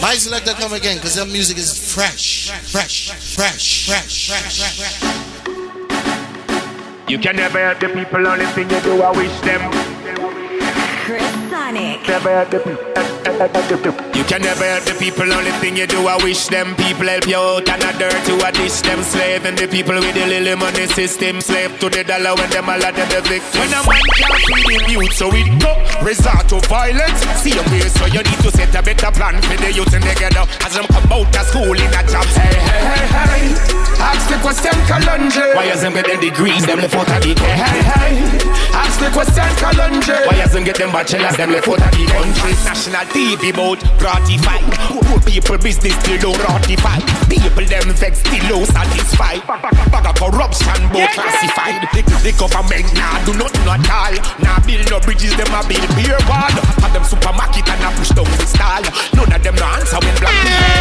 I select to come again because their music is fresh. You can never help the people, only thing you do, I wish them. Chris Sonic. Never help the people. You can never help the people, only thing you do, I wish them. People help you out and a dirt to a dish them. Slave and the people with the little money system. Slave to the dollar when them all of them the victim. When a man can't feed him youth, so it go resort to violence. See your way, so you need to set a better plan for the youth and they get up as them come out of school in a job. Hey. Ask the question, Kalonji. Why has them get them degrees, them left out of the day? Hey. Ask the question, Kalonji. Why has them get them bachelors, them left out of the country? National TV bout ratified. Poor people business still don't ratify. People them vex still low satisfied. Bag of corruption both classified. The government nah do nothing at all. Nah build no bridges, them a build beer wall. Have them supermarket and a push down the stall. None of them no answer when black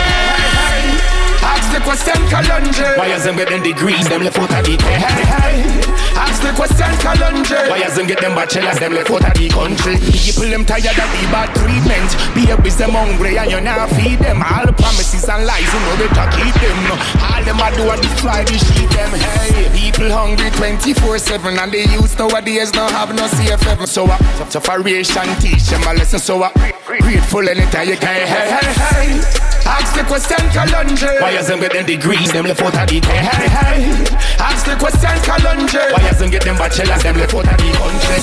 people. Ask the question, Kalonji. Why has them get them degrees, them left out of the day? Hey. Ask the question, Kalonji. Why has them get them bachelors, them left out of the country? People them tired of the bad treatment. Babies them hungry and you not feed them. All the promises and lies, you know better keep them. All them a do a destroy the sheep them. Hey, people hungry 24/7 and they use nowadays don't have no safe heaven. So separation teach them a lesson. So grateful anytime you can. Hey. Ask the question, Kalonji. Why has them get them degrees, them left out of the day? Hey. Ask the question, Kalonji. Why has them get them bachelors, them left out of the country?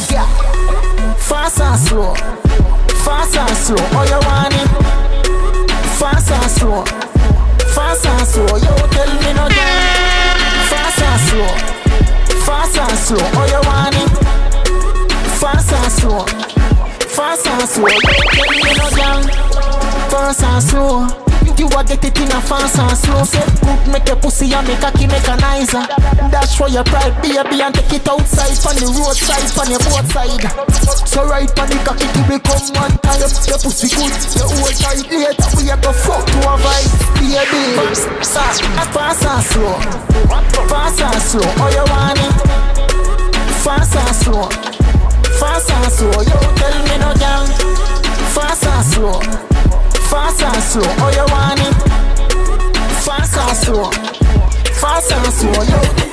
Fast and slow. Fast and slow, oh you want it? Fast and slow. Fast and slow, yo tell me no girl. Fast and slow. Fast and slow, oh you want it? Fast and slow. Fast and slow, yo tell me no girl. Fast and slow. You a get it in a fast and slow. Say good make your pussy and make a key make a nicer. Dash for your pride baby and take it outside. On the roadside, on your boat side. So right on the cocky to become one time. Your pussy good, your whole tight. Later we a go fuck to a vibe. Baby fast and slow. Fast and slow, oh you want it? Fast and slow. Fast and slow, yo tell me no girl. Fast and slow. Fast and slow, oh you want it? Fast and slow. Fast and slow, yo.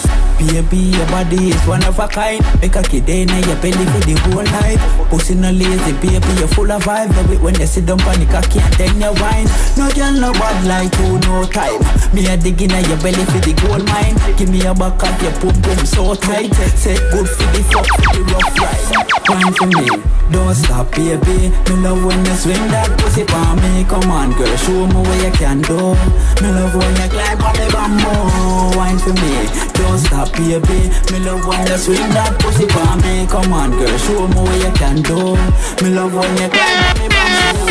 Baby, your body is one of a kind. Make a kid in your belly for the whole night. Pussy no lazy, baby, you're full of vibe. Love it when you sit down on the cocky and then you wine. No girl, no bad like you, no time. Me a digging at your belly for the gold mine. Give me a back at your pum pum so tight. Set good for the fuck for the rough ride. Wine for me, don't stop, baby. Me love when you swing that pussy for me. Come on, girl, show me what you can do. Me love when you climb on the bamboo. Wine for me, don't stop. Baby, me love when you swing that pussy for me. Come on, girl, show me what you can do. Me love when you climb on me bamboo.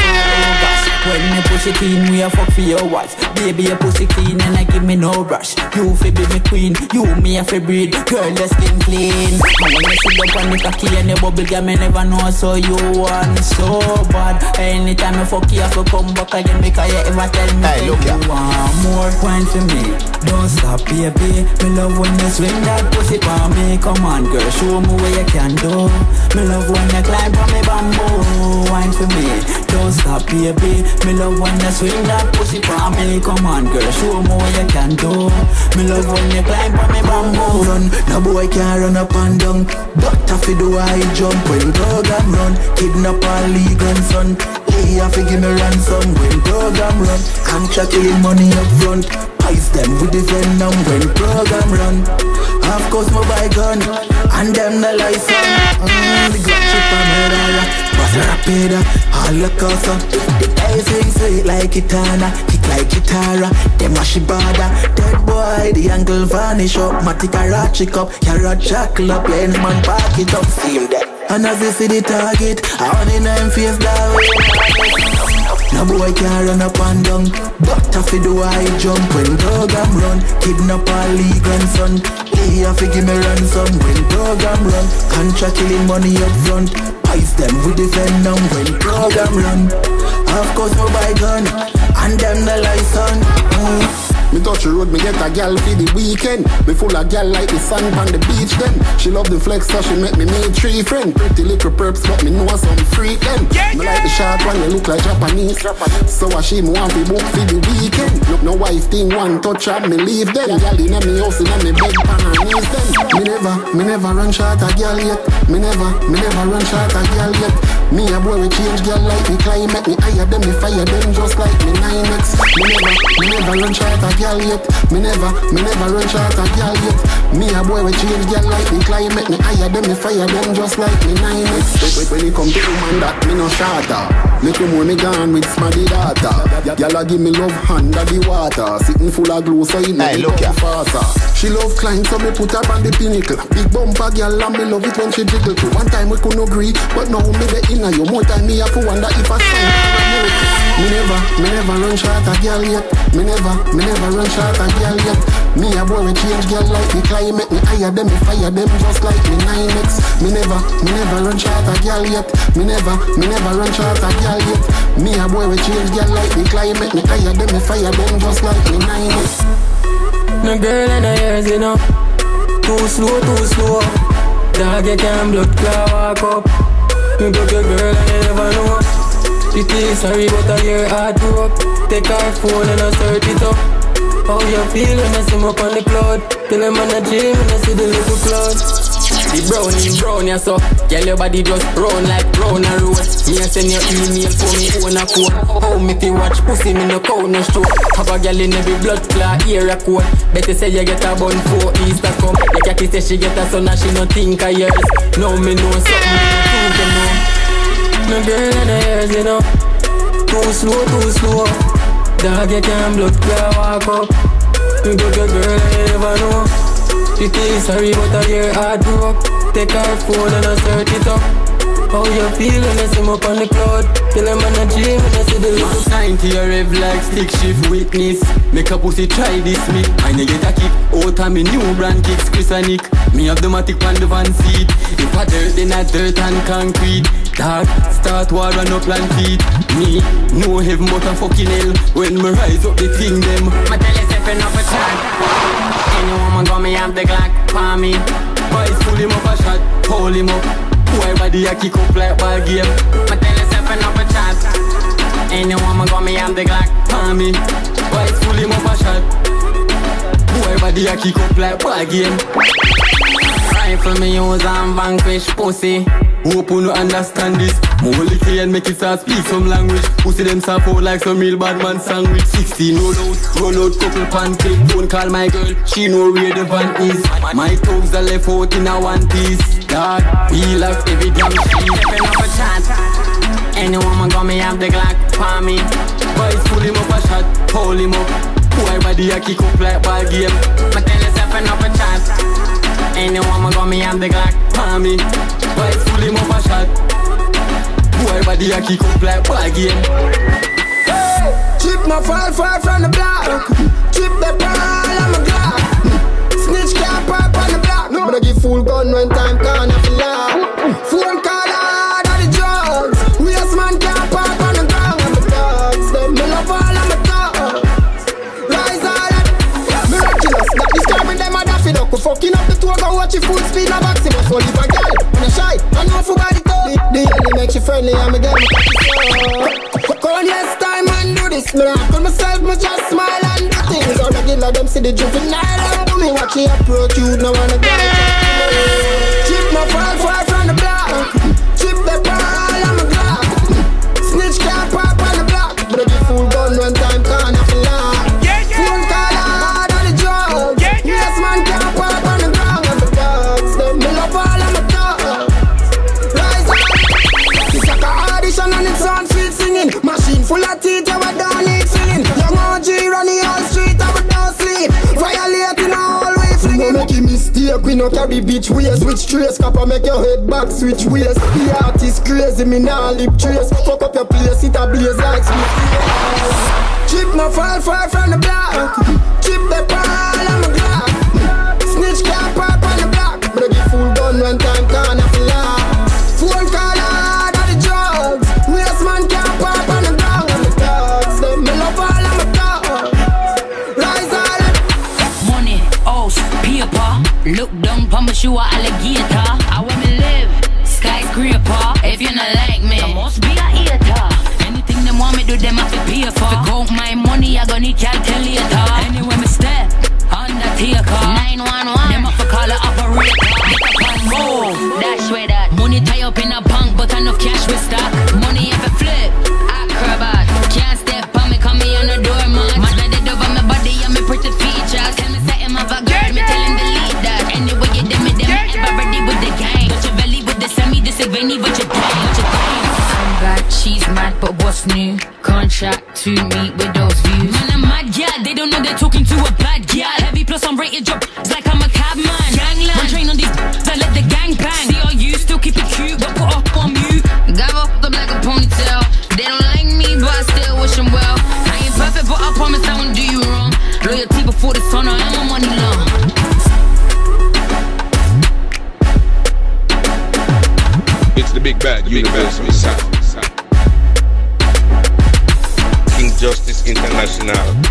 When me pussy clean, we a fuck for your watch. Baby, your pussy clean and I give me no brush. You fi be me queen, you me a fi breed. Girl, the skin clean. When you sit up on the cocky and the bubble gum, me never know. So you want so bad. Anytime I fuck you, I fi come back again because you ever tell me hey, look you want more. Wine for me, don't stop, baby. Me love when you swing that pussy for me. Come on, girl, show me what you can do. Me love when you climb on me bamboo. Wine for me, don't stop, baby. Me love when you swing that pussy for me. Come on, girl, show me what you can do. Me love when you climb on me bamboo. Run, no boy can run up and down. But if you do I jump when program run. Kidnap all league and son. He have to give me ransom when program run. Contract killing money up front. Ice them with the venom when program run. Of course my buy gun and them the license. The Glock chip and murderer, but rapid all the cost. Everything sweet like Kitana, kick like Kitara. Them a shibada, dead boy. The angle vanish up, matica ratchet up, carrot jackal up. Yeah, man pack it up, see him dead. And as they see the target, I only know him face that way. No boy can run up and down. But if you do I jump when program run. Kidnap all league and son. He have to give me ransom when program run. Contract killing money up front. Ice them with the venom when program run. Of course my buy gun and them the license. Me touch the road, me get a gal for the weekend. Me full of gal like the sun on the beach then. She love the flex so she make me made 3 friends. Pretty little perps but me know some freak them. Me like the short one, you look like Japanese. So I she want to book for the weekend. Look, no wife thing, one touch up, me leave them. Girl in me house, in me bed, pan her knees them. Me never run short a girl yet. Me never run short a girl yet. Me a boy we change girl like the climate. Me hire them, me fire them just like me 9X. Me never run short a girl yet. Me never run short a girl yet. Me a boy we change girl like the climate. Me hire them, me fire them just like me 9X. When it come to the man that me no shorter. Little more me gone with smaddy data. Girl a give me love under the water. Sitting full of glue so it make me go faster. She love climb so me put her on the pinnacle. Big bumper girl and me love it when she jiggle too. One time we couldn't agree, but now me the inner you. More time me have to wonder if I sign or a miracle. Me never run short a girl yet. Me never run short a girl yet. Me a boy we change girl like the climate. Me hire them, me fire them just like me 9X. Me never run short a girl yet. Me never run short a girl yet. Me a boy we change girl like the climate. Me hire them, me fire them just like me 9X. No girl in her years, you know. Too slow. Dog, you can't blood clot walk up. You got your girl and you never know. She feels sorry but I hear hard broke. Take her phone and I search it up. How you feel when I see me up on the cloud? Till I'm on the gym and I see the little cloud. The brown, yeah, so girl, your body just brown like brown and road. Me a send your email for me own a phone. How me fi watch pussy, me no count no stroke. Have a girl in every blood clot, ear a coat. Better say you get a bun for Easter come. The cocky say she get a son and she no think of years. Now me know something, me no prove know. No girl in her years, you know. Too slow. Dog, you can't blood clot walk up. You got your girl and you never know. She feels sorry but I hear hard broke. Take her phone and I search it up. How you feel when I see me up on the cloud? Till I'm on the gym and I see the little 90 a rev like stick shift witness. Make a pussy try this me. I need get a kick out of me new brand kicks Chris and Nick. Me have the matic on the van seat. If I dirt then I dirt and concrete. Dark, start war and up land feet. Me, no heaven but a fucking hell. When me rise up the thing them. My tell is stepping up a chat. Any woman got me have the Glock for me. Boys pull him up a shot, hold him up. Boy body a kick up like ball game. My tell is stepping up a chat. Any woman got me have the Glock for me. Boys pull him up a shot. Boy body a kick up like ball game. Rifle me use and vanquish pussy. Hope you no understand this. More little and make it start speak some language. Pussy them soft out like some real bad man sandwich. 16 run out couple pancake. Don't call my girl, she know where the van is. My toes are left out in a one piece. Dog, we like every damn shit. Stepping up a chat. Any woman got me have the Glock for me. Boys pull him up a shot, hold him up. Boy body a kick up like ball game. My tell is stepping up a chat. Any woman got me have the Glock for me. Boys pull him up a shot. Boy body a kick up like ball game. Hey, chip my fall far from the block. Chip the ball on my Glock. Snitch can't pop on the block. No, but I give full gun when time can't have a laugh. Phone call hard on the drugs. Waste man can't pop on the ground. I'm the dogs, them me love all of my dogs. Rise all up, miraculous. That disturbing them a daffy duck. We fucking up the tour, go watch your full speed, no boxing. So if a girl, when I shy, I know for body toe. The only makes you friendly, I'm a girl. Call yes time and do this. Me laugh on myself, me just smile and do things. All the girls them see the juvenile and do me watch you approach you, no wanna go. Chip my fall far from the block. Chip the ball on my Glock. Snitch can't pop on the block. But I give full gun one time, can't have a laugh. Phone call hard on the drugs. Yes man can't pop on the ground. And the dogs, them me love all of my dogs. Rise up. It's like a audition and it's on field singing. Machine full of teeth, you don't need filling. Young OG run the whole street, I don't sleep. Violating all way flinging. No make a mistake, we no carry bitch ways. Switch trace, copper make your head back, switch ways. The artist crazy, me nah lip trace. Fuck up your place, it a blaze like Smith. Chip no fall far from the block. Chip the ball on my Glock. Snitch can't pop on the block. But I give full gun when time can't have a laugh. Phone call hard on the drugs. Waste man can't pop on the ground. And the dogs, them me love all of my dogs. Rise all up. Money, house, paper. Look down pa my shoe, alligator. I wanna live, skyscraper. If you not like me, I must be a hater. paper. If I count my money, I gonna need calculator. Anyway, me step on that taker. 911, them off a call a operator. Move, dash with that. Money tie up in a bank, but enough cash with stock. Money if I flip, acrobat. Can't step on me, come me on the doormat. My daddy over my body and me pretty features. Tell me say him have a girl, me tell him delete that. Anyway, you them ever ready with the gang. Got your belly with the semi, this is Vinny, what you think? I'm back, she's mad, but what's new? Contract to meet with those views. Man, I'm mad, yeah, they don't know they're talking to a bad yeah. Heavy plus I'm rated job, it's like I'm a cabman. Gangland, one train on these, I let the gang bang. See all you still keep it cute, but put up on mute. Got up like a ponytail. They don't like me, but I still wish them well. I ain't perfect, but I promise I won't do you wrong. Loyalty before the sun, I am my money long. It's the big bad universal sound. King Justice International.